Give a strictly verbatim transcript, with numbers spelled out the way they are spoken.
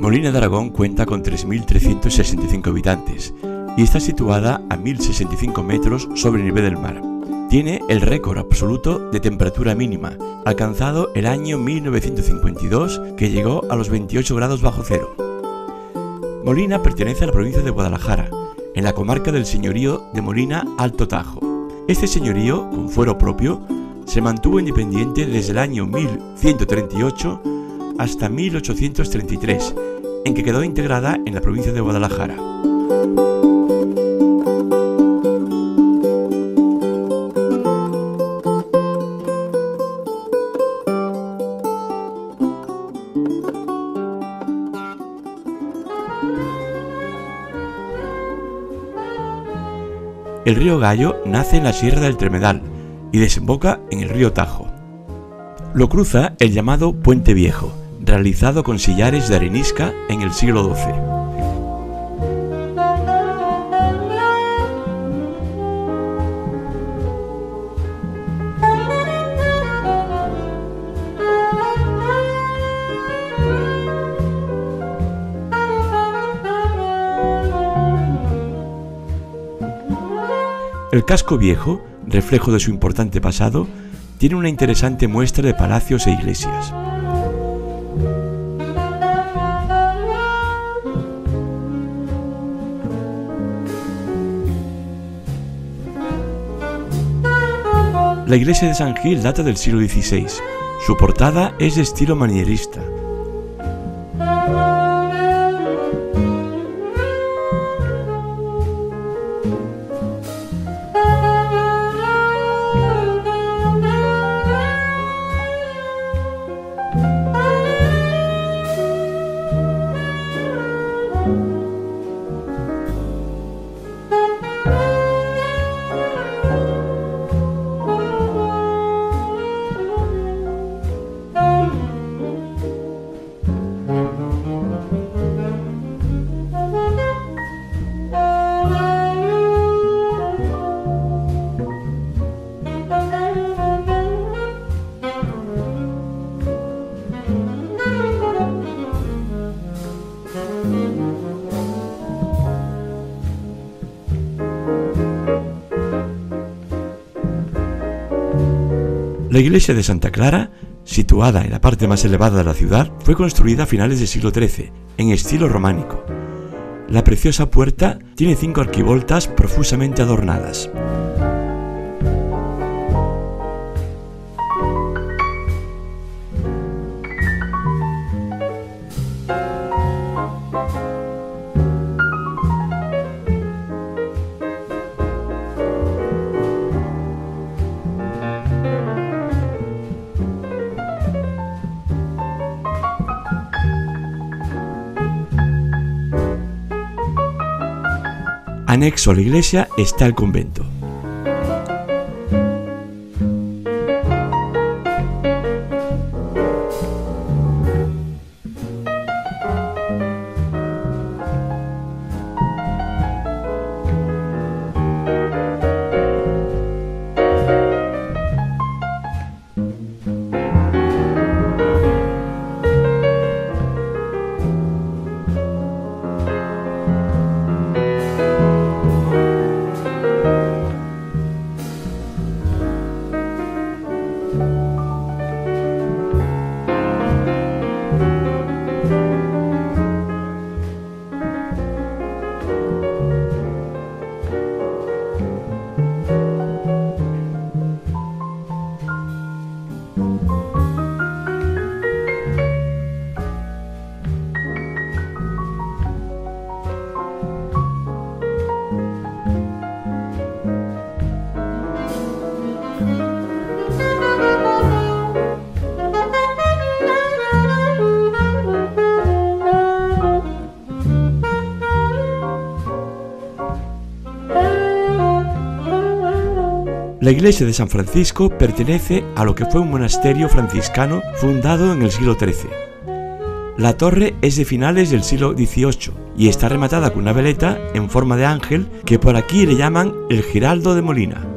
Molina de Aragón cuenta con tres mil trescientos sesenta y cinco habitantes y está situada a mil sesenta y cinco metros sobre el nivel del mar. Tiene el récord absoluto de temperatura mínima, alcanzado el año mil novecientos cincuenta y dos, que llegó a los veintiocho grados bajo cero. Molina pertenece a la provincia de Guadalajara, en la comarca del señorío de Molina Alto Tajo. Este señorío, con fuero propio, se mantuvo independiente desde el año mil ciento treinta y ocho hasta mil ochocientos treinta y tres, en que quedó integrada en la provincia de Guadalajara. El río Gallo nace en la Sierra del Tremedal y desemboca en el río Tajo. Lo cruza el llamado Puente Viejo, realizado con sillares de arenisca en el siglo doce. El casco viejo, reflejo de su importante pasado, tiene una interesante muestra de palacios e iglesias. La iglesia de San Gil data del siglo dieciséis. Su portada es de estilo manierista. La iglesia de Santa Clara, situada en la parte más elevada de la ciudad, fue construida a finales del siglo trece, en estilo románico. La preciosa puerta tiene cinco arquivoltas profusamente adornadas. Anexo a la iglesia está el convento. La iglesia de San Francisco pertenece a lo que fue un monasterio franciscano fundado en el siglo trece. La torre es de finales del siglo dieciocho y está rematada con una veleta en forma de ángel que por aquí le llaman el Giraldo de Molina.